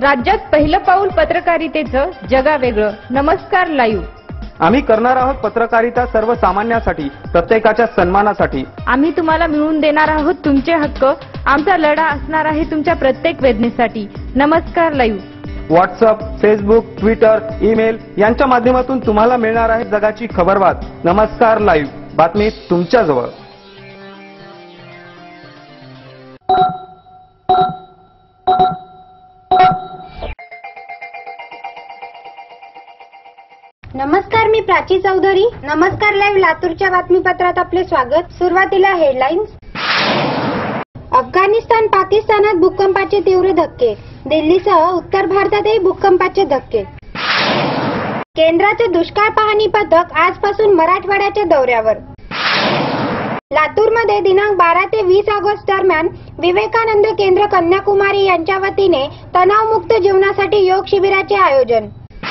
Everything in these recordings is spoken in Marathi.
राज्यात पहिलं पाऊल पत्रकारितेचं जगावेगळं. नमस्कार लाईव्ह. आम्ही करणार आहोत पत्रकारिता सर्वसामान्यांसाठी, प्रत्येकाच्या सन्मानासाठी. आम्ही तुम्हाला मिळवून देणार आहोत तुमचे हक्क. आमचा लढा असणार आहे तुमच्या प्रत्येक वेदनेसाठी. नमस्कार live. WhatsApp, Facebook, Twitter, email यांच्या माध्यमातून तुम्हाला मिळणार आहे जगाची खबरबात. नमस्कार लाईव्ह, बातमी तुमच्या जवळ. नमस्कार, मी प्राची चौधरी. नमस्कार लाईव्ह लातूरच्या बातमीपत्रात आपले स्वागत. सुरुवातीला हेडलाईन्स. अफगाणिस्तान पाकिस्तानात भूकंपाचे तीव्र धक्के. दिल्लीसह उत्तर भारतातही भूकंपाचे धक्के. केंद्राचे दुष्काळ पाहणी पथक आजपासून मराठवाड्याच्या दौऱ्यावर. लातूरमध्ये दिनांक 12 ते 20 ऑगस्ट दरम्यान विवेकानंद केंद्र कन्याकुमारी यांच्या वतीने तणावमुक्त जीवनासाठी योग शिबिराचे आयोजन.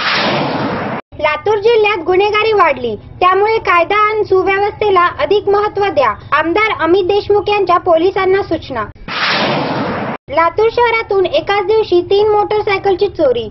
लातूर जिल्ह्यात गुन्हेगारी वाढली, त्यामुळे कायदा आणि सुव्यवस्थेला अधिक महत्त्व द्या. आमदार अमित देशमुख यांच्या पोलिसांना सूचना. लातूर शहरातून एकाच दिवशी 3 मोटरसायकलची चोरी.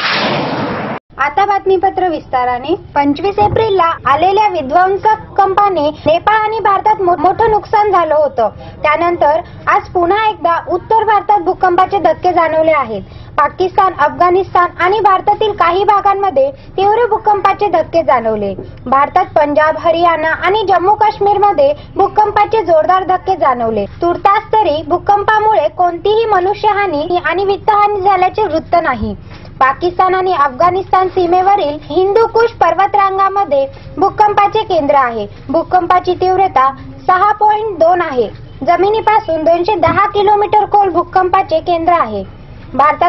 आता बातमीपत्र विस्ताराने. 25 एप्रिलला आलेल्या विध्वंसक भूकंपाने नेपाळ आणि भारतात मोठं नुकसान झालं होतं. त्यानंतर आज पुन्हा एकदा उत्तर भारतात भूकंपाचे धक्के जाणवले आहेत. पाकिस्तान, अफगाणिस्तान आणि भारतातील काही भागांमध्ये तीव्र भूकंपाचे धक्के जाणवले. भारतात पंजाब, हरियाणा आणि जम्मू काश्मीरमध्ये भूकंपाचे जोरदार धक्के जाणवले. तुर्तास तरी भूकंपामुळे कोणतीही मनुष्यहानी आणि वित्तहानी झाल्याचे वृत्त नाही. पाकिस्तान आणि अफगाणिस्तान सीमेवरील हिंदुकुश पर्वतरांगामध्ये भूकंपाचे केंद्र आहे. भूकंपाची तीव्रता 6.2 आहे. जमिनीपासून 210 किलोमीटर खोल भूकंपाचे केंद्र आहे. भारतात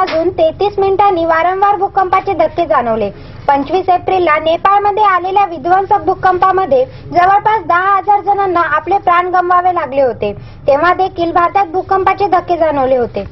3:33 वारंवार भूकंपाचे धक्के जाणवले. 25 एप्रिलला नेपाळमध्ये आलेल्या विध्वंसक भूकंपामध्ये जवळपास 10,000 जणांना आपले प्राण गमवावे लागले होते. तेव्हा देखील भारतात भूकंपाचे धक्के जाणवले होते.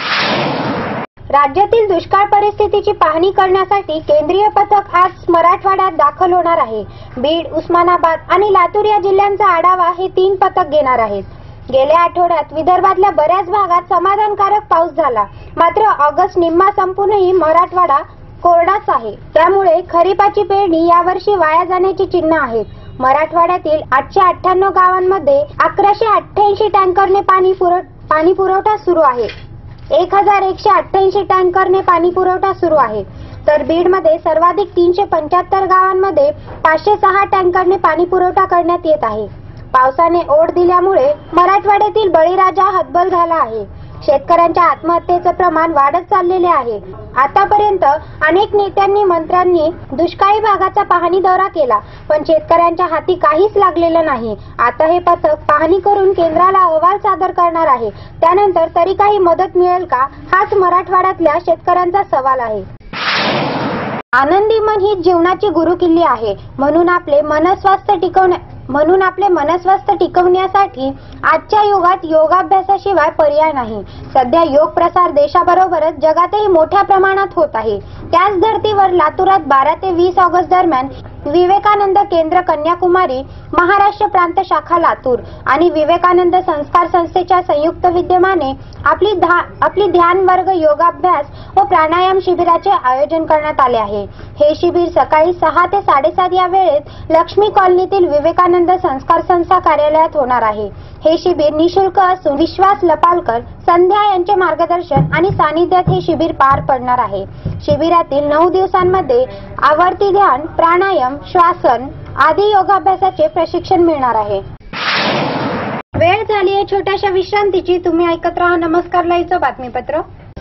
राज्यातील दुष्काळ परिस्थितीची पाहणी करण्यासाठी केंद्रीय पथक आज मराठवाड्यात दाखल होणार आहे. बीड, उस्मानाबाद आणि लातूर या जिल्ह्यांचा आढावा हे 3 पथक घेणार आहेत. गेल्या आठवड्यात विदर्भातल्या बऱ्याच भागात समाधानकारक पाऊस झाला. मात्र ऑगस्ट निम्मा संपूनही मराठवाडा कोरडाच आहे. त्यामुळे खरीपाची पेरणी यावर्षी वाया जाण्याची चिन्ह आहेत. मराठवाड्यातील 898 गावांमध्ये 1188 टँकरने पाणी पुरवठा सुरू आहे. 1188 टँकरने पाणी पुरवठा सुरू आहे. तर बीडमध्ये सर्वाधिक 375 गावांमध्ये 506 टँकरने पाणी पुरवठा करण्यात येत आहे. पावसाने ओढ दिल्यामुळे मराठवाड्यातील बळीराजा हतबल झाला आहे. शेतकऱ्यांच्या आत्महत्येचं प्रमाण वाढत चाललेले आहे. आतापर्यंत अनेक नेत्यांनी, मंत्र्यांनी दुष्काळी भागाचा पाहणी दौरा केला, पण शेतकऱ्यांच्या हाती काहीच लागलेलं नाही. आता हे पथक पाहणी करून केंद्राला अहवाल सादर करणार आहे. त्यानंतर तरी काही मदत मिळेल का, हाच मराठवाड्यातल्या शेतकऱ्यांचा सवाल आहे. आनंदी मन ही जीवनाची गुरुकिल्ली आहे. म्हणून आपले मनस्वास्थ्य टिकवण्यासाठी आजच्या युगात योगाभ्यासाशिवाय पर्याय नाही. सध्या योग प्रसार देशाबरोबरच जगातही मोठ्या प्रमाणात होत आहे. त्याच धर्तीवर लातूरात 12 ते 20 ऑगस्ट दरम्यान विवेकानंद केंद्र कन्याकुमारी, महाराष्ट्र प्रांत शाखा लातूर आणि विवेकानंद संस्कार संस्थेच्या संयुक्त विद्यमाने आपली ध्यान वर्ग, योगाभ्यास व प्राणायाम शिबिराचे आयोजन करण्यात आले आहे. हे शिबिर सकाळी 6 ते 7:30 या वेळेत लक्ष्मी कॉलनीतील विवेकानंद संस्कार संस्था कार्यालयात होणार आहे. हे शिबिर निशुल्क असून विश्वास लपालकर, संध्या यांचे मार्गदर्शन आणि सानिध्यात हे शिबिर पार पडणार आहे. शिबिरातील 9 दिवसांमध्ये आवर्ती ध्यान, प्राणायाम, श्वासन आदी योगाभ्यासाचे प्रशिक्षण मिळणार आहे. वेळ झाली आहे छोट्याशा विश्रांतीची. तुम्ही ऐकत राहा नमस्कार लाईव्हचं बातमीपत्र.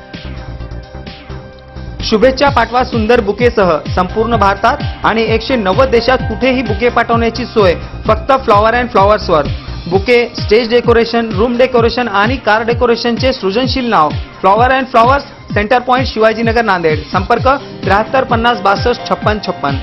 शुभेच्छा पाठवा सुंदर बुकेसह. संपूर्ण भारतात आणि 190 देशात कुठेही बुके पाठवण्याची सोय फक्त फ्लॉवर अँड फ्लॉवर्सवर. Bouquet, stage decoration, room decoration आणि कार डेकोरेशनचे सृजनशील नाव flower and flowers, centre point, Shivajinagar, Nanded. संपर्क 73 50 62 56 56.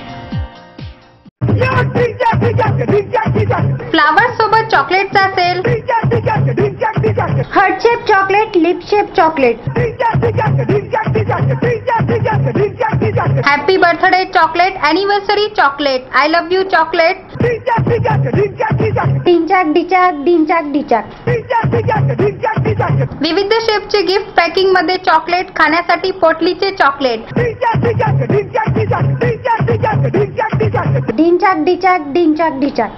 फ्लावर सोबत चॉकलेटचा sale. Heart shape chocolate, lip shape chocolate, happy birthday chocolate, anniversary chocolate, I love you chocolate. डिंचाक डिचाक डिंचाक डिचाक. विविध शेपचे गिफ्ट पॅकिंग मध्ये चॉकलेट, खाण्यासाठी पोटलीचे चॉकलेट. डिंचाक डिचाक डिंचाक डिचाक.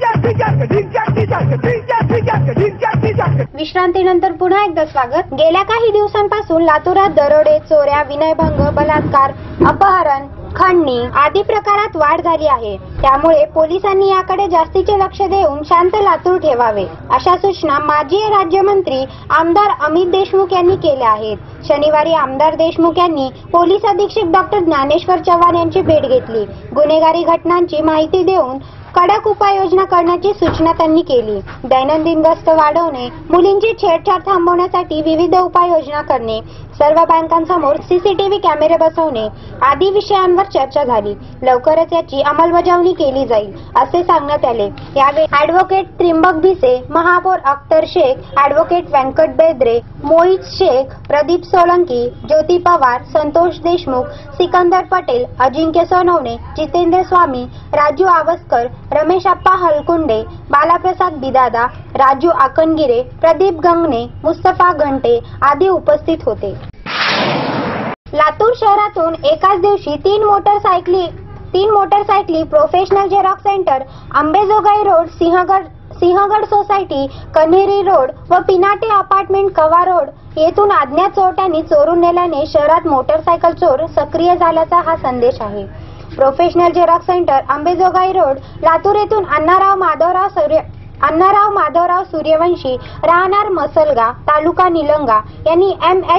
विश्रांतीनंतर पुन्हा एकदा स्वागत. गेल्या काही दिवसांपासून लातूरात दरोडे, चोऱ्या, विनयभंग, बलात्कार, अपहरण, खंडणी आदी प्रकारात वाढ झाली आहे. त्यामुळे पोलिसांनी याकडे जास्तीचे लक्ष देऊन शांत लातूर ठेवावे, अशा सूचना माजी राज्यमंत्री आमदार अमित देशमुख यांनी केल्या आहेत. शनिवारी आमदार देशमुख यांनी पोलीस अधीक्षक डॉक्टर ज्ञानेश्वर चव्हाण यांची भेट घेतली. गुन्हेगारी घटनांची माहिती देऊन कडक उपाययोजना करण्याची सूचना त्यांनी केली. दैनंदिन गस्त वाढवणे, मुलींची छेडछाड थांबवण्यासाठी विविध उपाययोजना करणे, सर्व बँकांसमोर सीसीटीव्ही कॅमेरे बसवणे आदी विषयांवर चर्चा झाली. लवकरच याची अंमलबजावणी केली जाईल असे सांगण्यात आले. यावेळी ॲडव्होकेट त्रिंबक भिसे, महापौर अख्तर शेख, ॲडव्होकेट व्यंकट बेद्रे, मोहित शेख, प्रदीप सोलंकी, ज्योती पवार, संतोष देशमुख, सिकंदर पटेल, अजिंक्य सोनवणे, जितेंद्र स्वामी, राजू आवस्कर, रमेश अप्पा हलकुंडे, बालाप्रसाद बिदादा, राजू आकणगिरे, प्रदीप गंगणे, मुस्तफा घंटे आदी उपस्थित होते. लातूर शहरातून एकाच दिवशी तीन मोटरसायकली professional xerox centre, Ambejogai road, Sinhagad society, Kanheri road व पिनाटे अपार्टमेंट, कवा रोड येथून अज्ञात चोरट्यांनी चोरून नेल्याने शहरात मोटरसायकल चोर सक्रिय झाल्याचा हा संदेश आहे. Professional xerox centre, Ambejogai road, Latur येथून अण्णाराव माधवराव सूर्यवंशी, राहणार मसलगा, तालुका निलंगा यांनी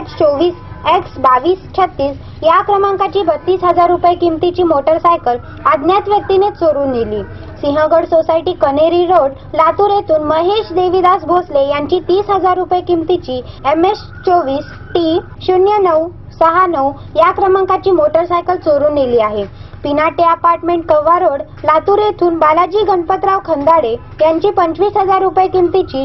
MH24X2236 या क्रमांकाची 32,000 रुपये किमतीची मोटरसायकल अज्ञात व्यक्तीने चोरून नेली. सिंहगड सोसायटी, कन्हेरी रोड, लातूर येथून महेश देवीदास भोसले यांची 30,000 रुपये किमतीची MH24T0969 या क्रमांकाची मोटरसायकल चोरून नेली आहे. पिनाटे अपार्टमेंट, कव्वा रोड, लातूर येथून बालाजी गणपतराव खंदाडे यांची 25,000 रुपये किमतीची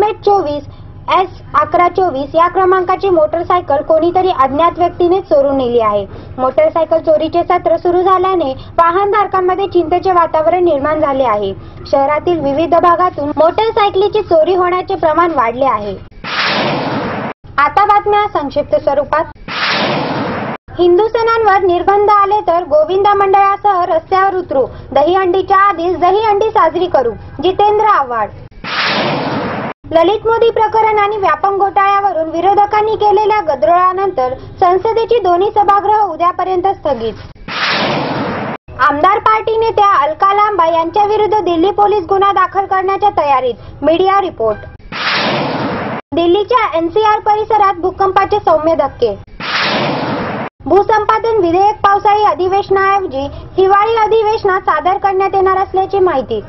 MH24S1124 या क्रमांकाची मोटरसायकल कोणीतरी अज्ञात व्यक्तीने चोरून नेली आहे. मोटरसायकल चोरीचे सत्र सुरू झाल्याने वाहनधारकांमध्ये चिंतेचे वातावरण निर्माण झाले आहे. शहरातील विविध भागातून मोटरसायकलीची चोरी होण्याचे प्रमाण वाढले आहे. आता बातम्या संक्षिप्त स्वरूपात. हिंदू सणांवर निर्बंध आले तर गोविंदा मंडळासह रस्त्यावर उतरू, दहीहंडीच्या आधीच दहीहंडी साजरी करू, जितेंद्र आव्हाड. ललित मोदी प्रकरण आणि व्यापम घोटाळ्यावरून विरोधकांनी केलेल्या गदारोळानंतर संसदेची दोन्ही सभागृह उद्यापर्यंत स्थगित. आमदार पार्टी नेत्या अलका लांबा यांच्या विरुद्ध दिल्ली पोलीस गुन्हा दाखल करण्याच्या तयारीत, मीडिया रिपोर्ट. दिल्लीच्या NCR परिसरात भूकंपाचे सौम्य धक्के. भूसंपादन विधेयक पावसाळी अधिवेशनाऐवजी हिवाळी अधिवेशनात सादर करण्यात येणार असल्याची माहिती.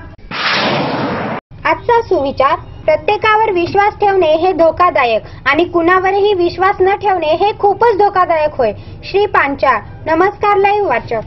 आजचा सुविचार. प्रत्येकावर विश्वास ठेवणे हे धोकादायक आणि कुणावरही विश्वास न ठेवणे हे खूपच धोकादायक होय. श्री पांचाळ. नमस्कार लाईव्ह वाचक.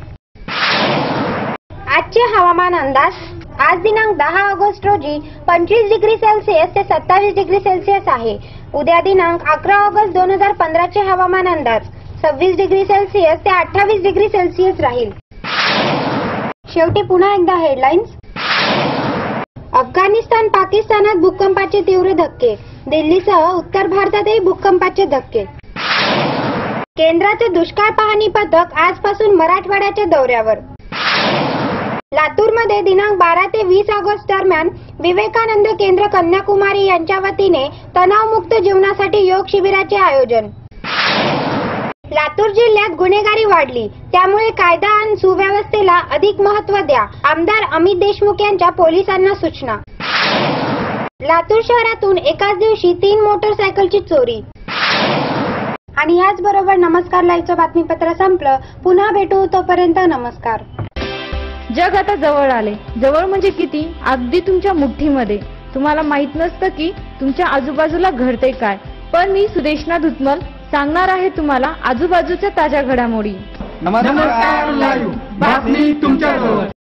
आजचे हवामान अंदाज. आज दिनांक 10 ऑगस्ट रोजी 25 डिग्री सेल्सिअस ते 27 डिग्री सेल्सिअस आहे. उद्या दिनांक 11 ऑगस्ट 2015 चे हवामान अंदाज 26 डिग्री सेल्सिअस ते 28 डिग्री सेल्सिअस राहील. शेवटी पुन्हा एकदा हेडलाईन्स. अफगाणिस्तान, पाकिस्तानात भूकंपाचे तीव्र धक्के. दिल्लीसह उत्तर भारतातही भूकंपाचे धक्के. केंद्राचे दुष्काळ पाहणी पथक आजपासून मराठवाड्याच्या दौऱ्यावर. लातूरमध्ये दिनांक 12 ते 20 ऑगस्ट दरम्यान विवेकानंद केंद्र कन्याकुमारी यांच्या वतीने तणावमुक्त जीवनासाठी योग शिबिराचे आयोजन. लातूर जिल्ह्यात गुन्हेगारी वाढली, त्यामुळे कायदा आणि सुव्यवस्थेला अधिक महत्त्व द्या, आमदार अमित देशमुख यांच्या पोलिसांना सूचना. लातूर शहरातून एकाच दिवशी 3 मोटरसायकलची चोरी. आणि याचबरोबर नमस्कार लाईव्हचं बातमीपत्र संपलं. पुन्हा भेटू, तोपर्यंत नमस्कार. जग आता जवळ आले. जवळ म्हणजे किती? अगदी तुमच्या मुठ्ठीमध्ये. तुम्हाला माहित नसतं की तुमच्या आजूबाजूला घडते काय, पण मी सुदेशना धुतमल सांगणार आहे तुम्हाला आजूबाजूच्या ताज्या घडामोडी. नमस्कार लाईव्ह बातमी तुमच्याजवळ.